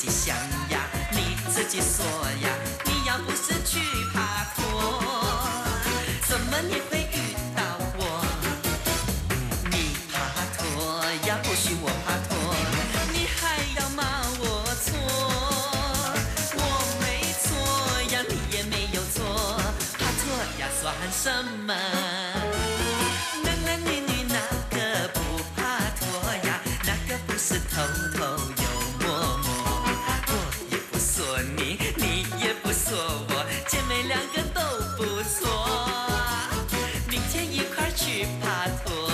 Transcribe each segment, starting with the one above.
己想呀，你自己说呀，你要不是去爬坡，怎么你会遇到我？你爬驼呀，不许我爬驼，你还要骂我错，我没错呀，你也没有错，爬驼呀算什么？男男女女哪个不怕驼呀？哪个不是偷偷又摸摸？我也不说你，你也不说我，姐妹两个都不错，明天一块去爬驼。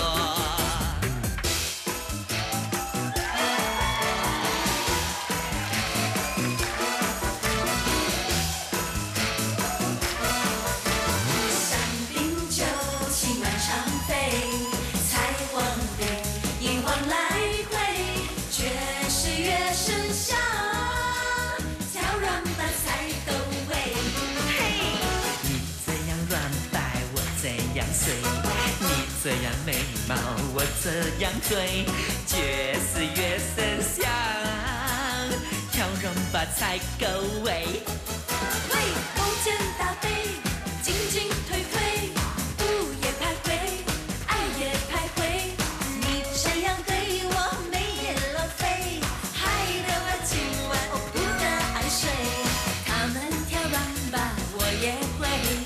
你这样眉毛，我这样嘴，越是越生香，调蓉把菜够味。 喂，勾肩搭背，进进退退，不也徘徊，爱也徘徊。你这样对我没眼了飞，害得我今晚不得安睡。他们跳软吧，我也会。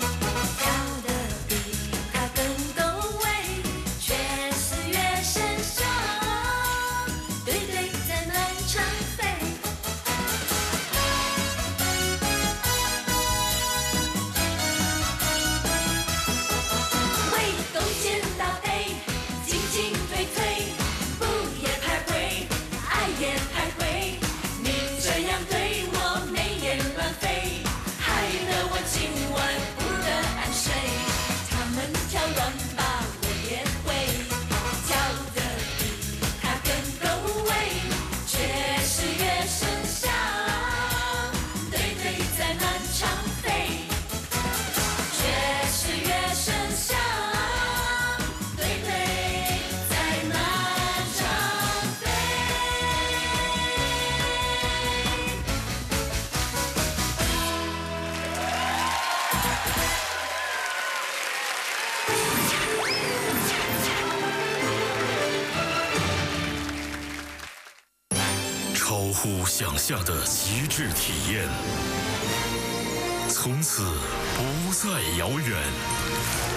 超乎想象的极致体验，从此不再遥远。